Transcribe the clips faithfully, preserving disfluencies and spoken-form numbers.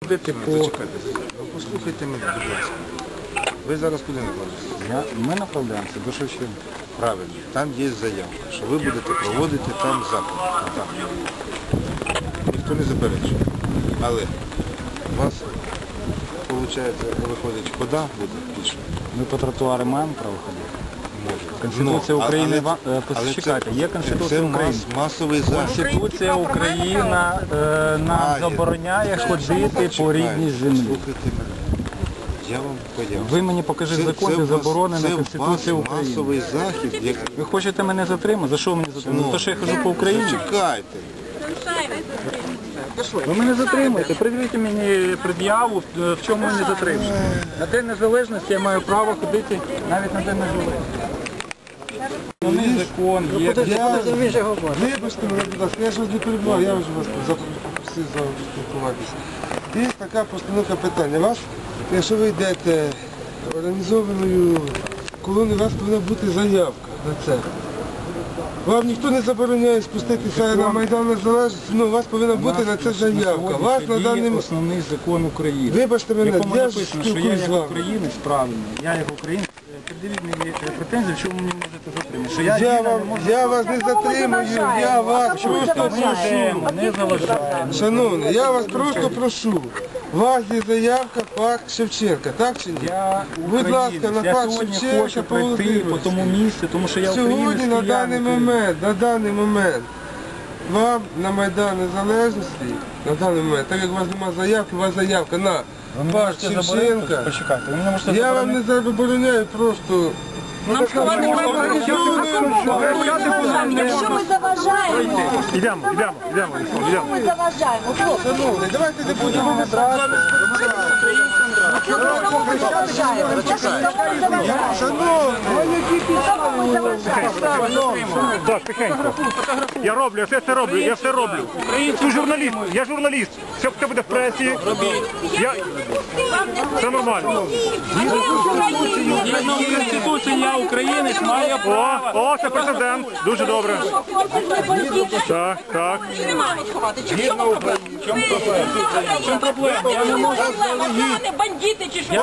ходити по... Зачекайте, послухайте мене, будь ласка. Ви зараз куди направляєтеся? Ми направляємося до Шевченка. Правильно, там є заявка, що ви будете проводити там заклад. Так. Ніхто не заперечує. Але у вас, виходить, виходить, хода буде більше. Ми по тротуару маємо право ходити? Конституція Ну, України, але, е, почекайте, є Конституція це України. мас, масовий захід. Конституція України е, нам забороняє ходити по рідній землі. Слухайте мене. Я вам поясню. Ви мені покажіть Це- закон, це де вас- заборонена це Конституція ваш України. масовий захід. Як... Ви хочете мене затримати? За що мені затримати? За те, що я хожу по Україні? Чекайте. Ви мене затримуєте. Придивіть мені пред'яву, в чому мене затримуєте. На День Незалежності я маю право ходити навіть на День Незалежності. Основний закон є. Вибачте мене, будь ласка, я ж вас не перебував, я вже вас запросив спілкуватися. Є така постановка питання. Вас, якщо ви йдете організованою колоною, у вас повинна бути заявка на це. Вам ніхто не забороняє спуститися на Майдан Незалежності, але у вас повинна бути на це заявка. Вас на даний... основний закон України. Вибачте В мене, якому я ж написано, що я спілкуюсь з як вами. українець правильно, я як українець, придивіть мені претензії, в чому мені можете затримати. Що я, Я, дійсно вам, не можу... я вас не затримую, я вас просто Ми йдемо, прошу. не заважаємо. Шановний, я вас просто прошу. У вас є заявка факт Шевченка, так чи ні? Я Будь ласка, українець, на я факт сьогодні Шевченка хочу по пройти по Володимиру. тому місці, тому що я українець. Сьогодні на даний киянин. момент, на даний момент, вам на Майдан Незалежності, на даний момент, так як у вас немає заявки, у вас заявка на Ви мене факт можете заборонити? Шевченка. Почекайте, ви мене можете Я вам не заборонити? забороняю, просто... Нам сховати якщо ми заважаємо. Йдемо, йдемо, йдемо, Якщо ми заважаємо, хлопці, Шановний, давайте не будемо з вами кому ми заважаємо? Кому ми заважаємо? Шановний, Кому ми заважаємо? Так, тихенько. Я роблю, я все це роблю, я все роблю. Ти журналіст, я журналіст. Все, все буде в пресі. Я... Це нормально. Згідно Конституції я українець, маю О, право. о, це прецедент. Дуже добре. Так, так. Не маємо сховати. Чи в чому проблема? В чому проблема? Я не можу. Вони бандити чи що?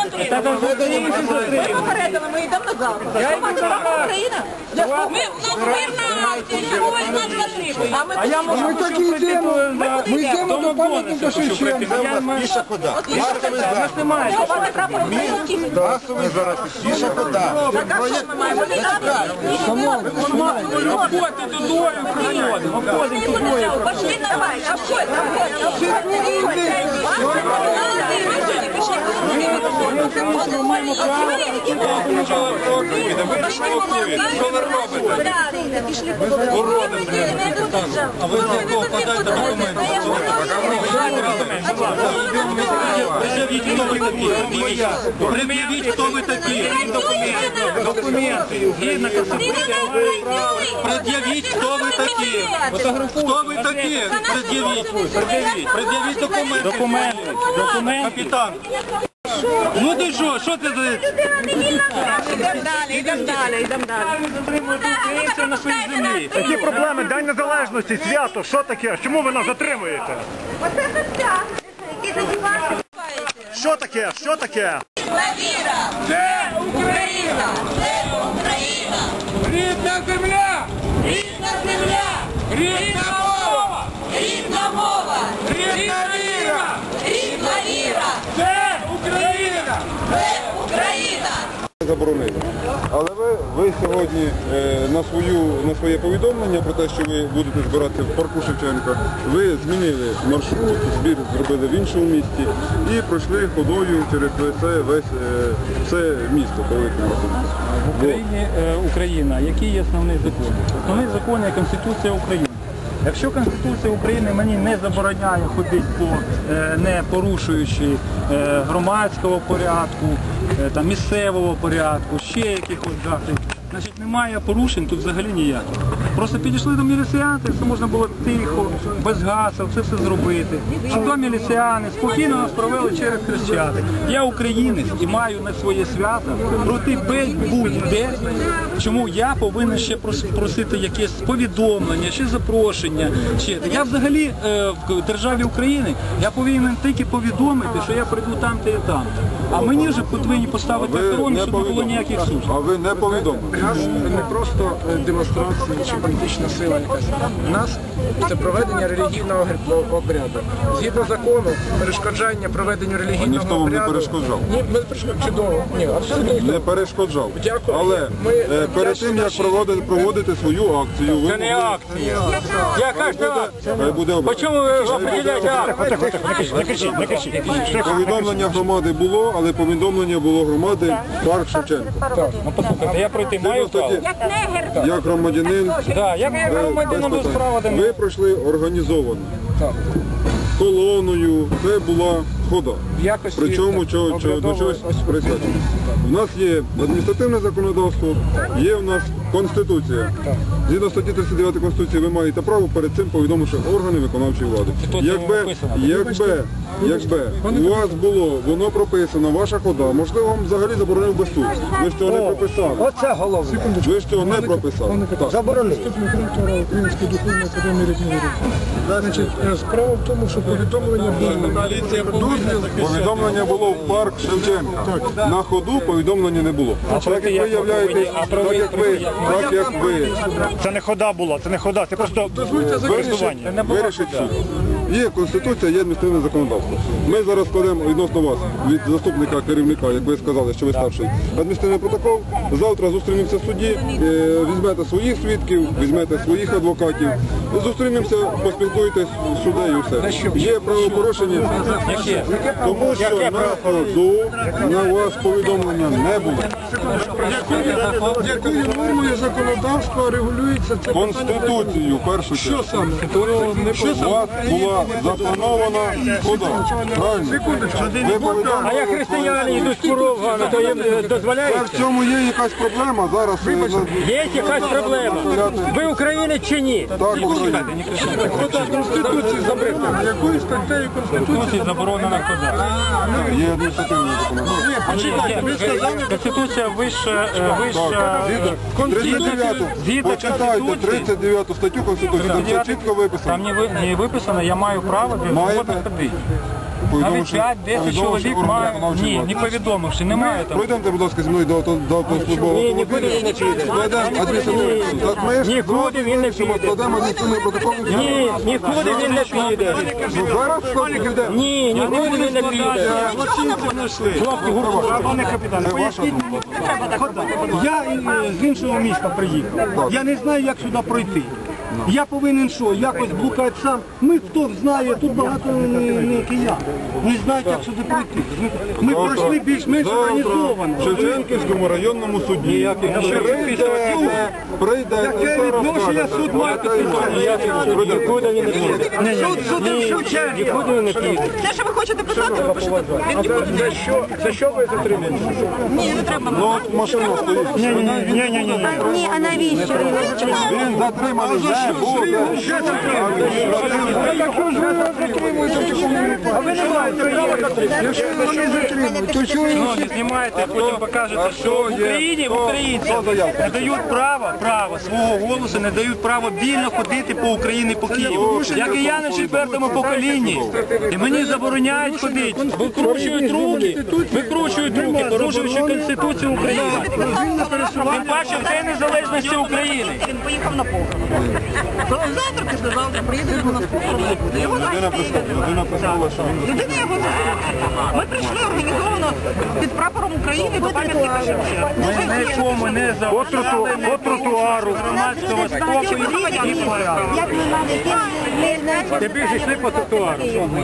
Ми попередили, ми йдемо назад. Україна? Ми у нас мирна акція, чого ви нас затримуєте? А я можу так і йдемо. Ми йдемо до пам'ятника Шевченка. Піша хода. Масовий нас захід. немає. Ховати прапор український. Масовий зараз. Піша хода. Так а що ми маємо? Вони Обходьте тудою, проходимо, обходимо тудою. Пошли давай, обходь, Ми маємо право. А ви з якого подайте документи? Пред'явіть, хто ви такі. Документи. Згідно Конституції я маю право. Пред'явіть, хто ви такі. Хто ви такі? Пред'явіть. Пред'явіть. Пред'явіть документи. Документи. Документи. Капітан. Ну ти що? Що це за... Йдемо далі, йдемо далі, йдемо далі. Ви затримуєте українців на своїй землі. Які проблеми? День Незалежності, свято, що таке? Чому ви нас затримуєте? Оце життя, які задіваються. Що таке? Що таке? Віра! Це Україна! Це Україна! Рідна земля! Рідна земля! Рідна мова! Рідна мова! Рідна віра! Рідна віра! Це Україна! Це Україна! Заборонили. Але ви, ви сьогодні е, на, свою, на своє повідомлення про те, що ви будете збирати в парку Шевченка, ви змінили маршрут, збір зробили в іншому місті і пройшли ходою через це весь е, все місто. В Україні е, Україна. Який є основний закон? Основний закон є Конституція України. Якщо Конституція України мені не забороняє ходити по, е, не порушуючи е, громадського порядку, е, там, місцевого порядку, ще якихось заходів, Значить, немає порушень тут взагалі ніяких. Просто підійшли до міліціянтів, це можна було тихо, без гасел, це все зробити. Щоб до міліціяни спокійно нас провели через Хрещатик. Я українець і маю на своє свято пройти будь-де. Чому я повинен ще просити якесь повідомлення, ще запрошення. Ще. Я взагалі е, в державі України я повинен тільки повідомити, що я прийду там та і там. А мені вже повинні поставити охорону, щоб не було ніяких суд. А ви не повідомили? У нас не просто демонстрація чи політична сила якась. У нас це проведення релігійного обряду. Згідно закону, перешкоджання проведенню релігійного ніхто вам не обряду... перешкоджав? Ні, ми перешкоджали. Чудово. Ні, абсолютно ніхто. Не перешкоджав. Дякую. Але Ми е, перед вдячні тим, як нашій- проводити, проводити свою акцію, ви Це не акція. Яка ж це акція? хай буде обряд. Чому ви определяєте акцію? Не кричіть, не кричіть. Повідомлення громади було, але повідомлення було громади Парк Шевченка. Ну, послухайте, я пройти маю право? Як громадянин, Так, як я без громадянин без права питань. до Ви пройшли організовано. Колоною, це була хода. В якості Причому чого, чого, до чогось присвячено. У нас є адміністративне законодавство, є в нас Конституція. Згідно статті тридцять дев'ять Конституції ви маєте право перед цим повідомити органи виконавчої влади. Тут Якби, написано. якби, якби у вас було, воно прописано, ваша хода, можливо, вам взагалі заборонив би суд. Ви ж цього не прописали. Оце головне. Ви ж цього не прописали. Так. Заборонили. Директора Української духовної академії рідної. Значить, справа в тому, що повідомлення було. Повідомлення було в парк Шевченка. На ходу повідомлення не було. Так як ви являєтесь, так як ви, так як ви Це не хода була, це не хода, це просто користування. вирішить суд. Є Конституція, є адміністративне законодавство. Ми зараз складемо відносно вас, від заступника керівника, як ви сказали, що ви старший, адміністративний протокол. Завтра зустрінемося в суді, е, візьмете своїх свідків, візьмете своїх адвокатів, зустрінемося, поспілкуєтесь з суддею і все. Є правопорушення, тому що на ходу на вас повідомлення не було. Якою нормою законодавства регулюється це Конституцію, в першу чергу. Що саме? У вас була запланована хода. Правильно? Ви повідомили. А як християни йдуть курова, то їм дозволяють? В цьому є якась проблема зараз. е, за- Є якась проблема. Ви українець чи ні? Так, Україна. Конституції забрати. Якою статтею Конституції? Заборонена хода. Є адміністративне законодавство. Конституція вища, е, вища. тридцять дев'яту. Згідно Почитайте Конституції. тридцять дев'яту статтю Конституції, там все чітко Там виписано. не, ви- не виписано, я маю право без Маєте? згоди ходити. Навіть Повідомивши- п'ять-десять повідомивши чоловік органи має. виконавчої Ні, влади. не повідомивши, немає там. Пройдемте, будь ласка, зі мною до, до, до службового Ні, нікуди автомобіля. він не піде. Складемо адміністративний так, ми ж Нікуди він не піде. складемо адміністративний протокол. Ні, нікуди він не піде. Ну, зараз хтось піде. Ні, нікуди він не піде. Хлопці, гурту, пане капітане, поясніть. Я е, з іншого міста приїхав. Я не знаю, як сюди пройти. Я повинен що, якось блукати сам. Ми хто знає, тут багато не, не киян. Не знають, як сюди пройти. Ми пройшли більш-менш організовано. В Шевченківському районному суді. Прийдете, прийдете, і все Відношення суд має Нікуди він не піде. Суд судив Шевченка. Нікуди він не піде. Те, що ви хочете писати, ви пишете. За що, за що ви затримали? Ні, не треба. Ну, от машина стоїть. Ні, ні, ні, ні, ні. Ні, а навіщо? Він затриманий вже буде. А ви не маєте права затримати. Якщо вони затримують, то чого Шановні, знімайте, а потім покажете, що в Україні, в українцям не дають права, права свого голосу, не дають права вільно ходити по Україні, по Києву. Як і я на четвертому поколінні. І мені забороняють ходити. Викручують руки, викручують руки, порушуючи Конституцію України. Тим паче в День Незалежності України. Він поїхав на похорон. Завтра, післязавтра приїде до нас похорон. Його Людина присутня, людина писала, що він Людина його зустріла. Ми прийшли організовано під прапором України до пам'ятника Шевченка. Ми нікому не Отруту, заважали. тротуару. Як ми мали йти, ми Ти більше йшли по тротуару.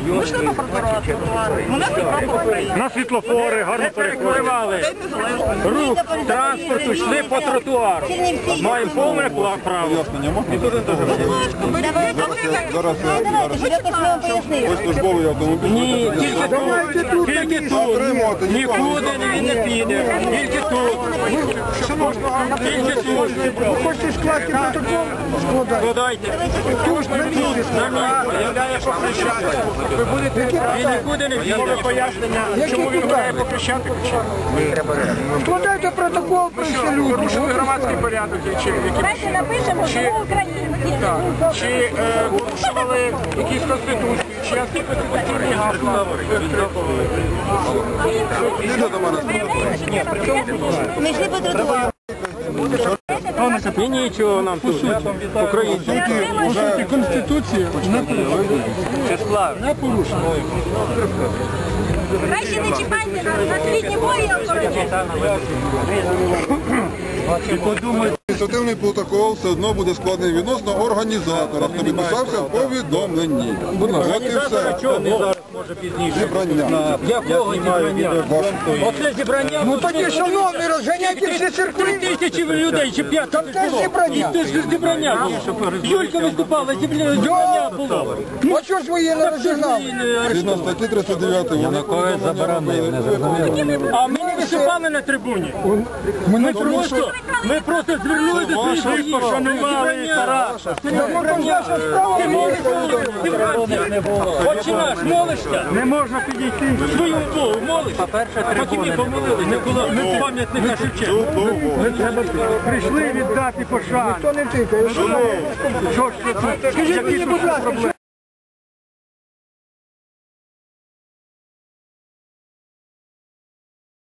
На світлофори, гарно перекривали. Рух транспорту йшли по тротуару. Маємо повне право. Зараз я ось службовий автомобіль. Ні, тільки тут, тільки тут. Отримувати Нікуди він не піде. Тільки тут. Тільки тут. Хочете скласти протокол? Складайте. Тут на місці. На місці. Являє по Хрещатику. Ви будете він нікуди не піде. Пояснення, чому він гуляє по Хрещатику? Складайте протокол, прийшли люди. Порушили громадський порядок, чи які Давайте напишемо, що ми українці. так. Чи е, порушували якісь конституції, чи антиконституційні гасла. Ми йшли по тротуару. І нічого нам тут, українці. По суті, Конституція не порушена. Краще не чіпайте нас на світі бої, Адміністративний протокол все одно буде складений відносно організатора, хто підписався в повідомленні. От і все. Зібрання. Якого зібрання? Оце зібрання. Ну тоді, шановні, розганяйте всі церкви. Три тисячі людей чи п'ять тисяч було. зібрання. І це ж зібрання було. Юлька виступала, зібрання було. А чого ж ви її не розігнали? Згідно статті тридцять дев'ять вони А ми не виступали на трибуні. Ми просто, ми просто звернули до своїх, пошанували Тараса. Ти молишся? Отче наш, молишся? Не можна підійти. Свою Богу молишся? По-перше, трибуни. Ми помолилися, не було пам'ятника Шевченка. Прийшли віддати пошану. Ніхто не тикає. Що ж це тут? Скажіть мені, будь ласка, що